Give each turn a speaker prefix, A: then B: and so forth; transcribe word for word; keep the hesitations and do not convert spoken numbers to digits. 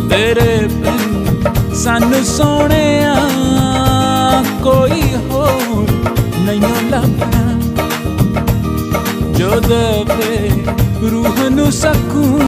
A: तेरे बिन सानू सोहणिया कोई होर नहीं लभना, जो देवे रूह नू सकून।